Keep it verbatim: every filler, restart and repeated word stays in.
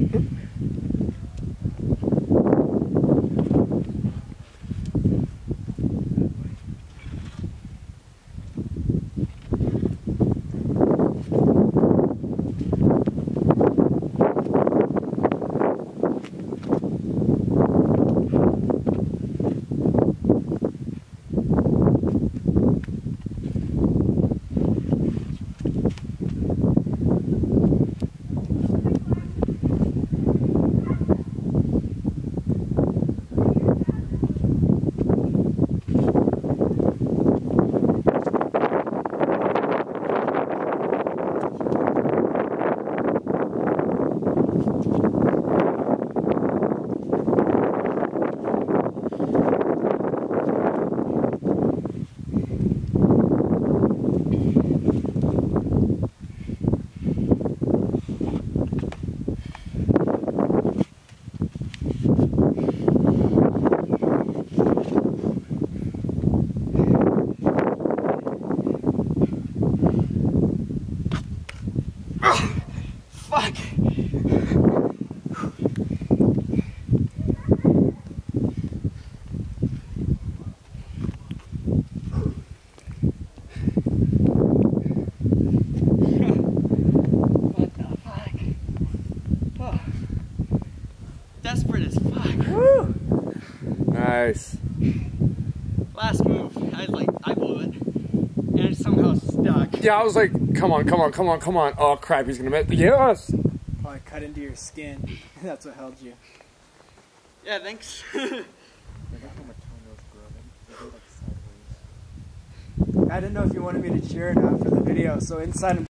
Fuck! What the fuck? Oh. Desperate as fuck. Woo! Nice. Last move, I was like, I blew it. And it somehow stuck. Yeah, I was like, come on, come on, come on, come on. Oh crap, he's gonna miss. Yes! Probably cut into your skin. That's what held you. Yeah, thanks. I didn't know if you wanted me to cheer or not for the video, so inside